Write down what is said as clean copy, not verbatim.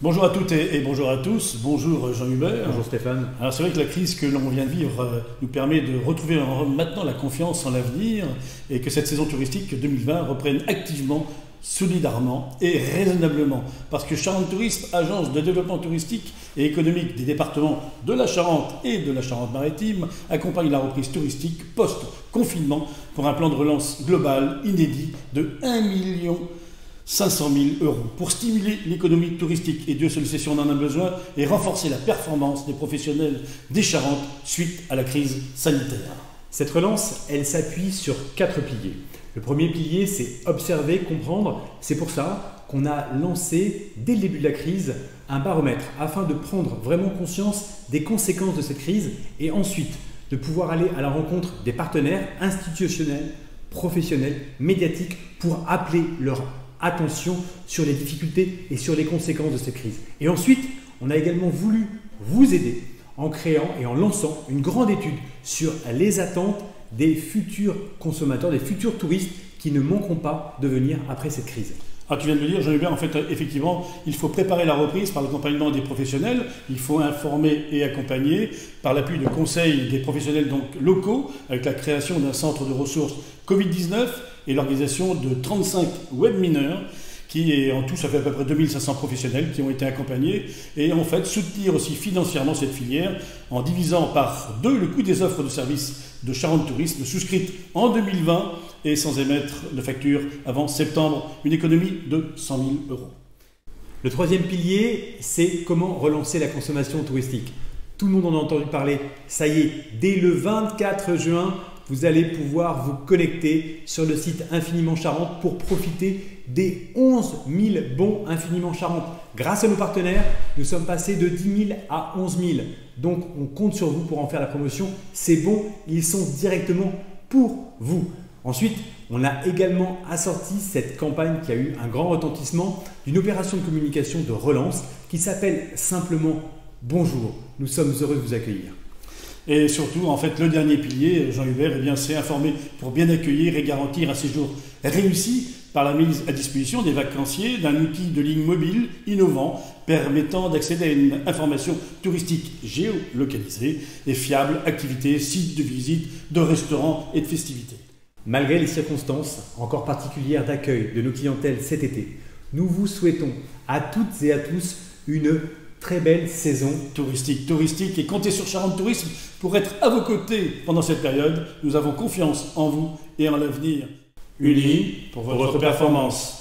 Bonjour à toutes et bonjour à tous. Bonjour Jean-Hubert. Bonjour Stéphane. Alors c'est vrai que la crise que l'on vient de vivre nous permet de retrouver maintenant la confiance en l'avenir et que cette saison touristique 2020 reprenne activement, solidairement et raisonnablement. Parce que Charente Tourisme, agence de développement touristique et économique des départements de la Charente et de la Charente-Maritime, accompagne la reprise touristique post-confinement pour un plan de relance global inédit de 1,5 million d'euros pour stimuler l'économie touristique, et Dieu seul sait si on en a besoin, et renforcer la performance des professionnels des Charentes suite à la crise sanitaire. Cette relance, elle s'appuie sur 4 piliers. Le premier pilier, c'est observer, comprendre. C'est pour ça qu'on a lancé, dès le début de la crise, un baromètre afin de prendre vraiment conscience des conséquences de cette crise et ensuite de pouvoir aller à la rencontre des partenaires institutionnels, professionnels, médiatiques pour appeler leur attention sur les difficultés et sur les conséquences de cette crise. Et ensuite, on a également voulu vous aider en créant et en lançant une grande étude sur les attentes des futurs consommateurs, des futurs touristes qui ne manqueront pas de venir après cette crise. Ah, tu viens de le dire, Jean-Hubert, en fait, effectivement, il faut préparer la reprise par l'accompagnement des professionnels, il faut informer et accompagner par l'appui de conseils des professionnels donc locaux, avec la création d'un centre de ressources Covid-19 et l'organisation de 35 webinars, qui est en tout, ça fait à peu près 2500 professionnels qui ont été accompagnés, et en fait soutenir aussi financièrement cette filière en divisant par 2 le coût des offres de services de Charente Tourisme souscrites en 2020 et sans émettre de facture avant septembre, une économie de 100 000 euros. Le troisième pilier, c'est comment relancer la consommation touristique. Tout le monde en a entendu parler, ça y est, dès le 24 juin, vous allez pouvoir vous connecter sur le site Infiniment Charente pour profiter des 11 000 bons Infiniment Charente. Grâce à nos partenaires, nous sommes passés de 10 000 à 11 000. Donc, on compte sur vous pour en faire la promotion. Ces bons, ils sont directement pour vous. Ensuite, on a également assorti cette campagne qui a eu un grand retentissement d'une opération de communication de relance qui s'appelle simplement Bonjour. Nous sommes heureux de vous accueillir. Et surtout, en fait, le dernier pilier, Jean-Hubert, eh bien, c'est informer pour bien accueillir et garantir un séjour réussi par la mise à disposition des vacanciers d'un outil de ligne mobile innovant permettant d'accéder à une information touristique géolocalisée et fiable, activités, sites de visite, de restaurants et de festivités. Malgré les circonstances encore particulières d'accueil de nos clientèles cet été, nous vous souhaitons à toutes et à tous une très belle saison touristique et comptez sur Charente Tourisme pour être à vos côtés pendant cette période. Nous avons confiance en vous et en l'avenir. Unis pour votre performance.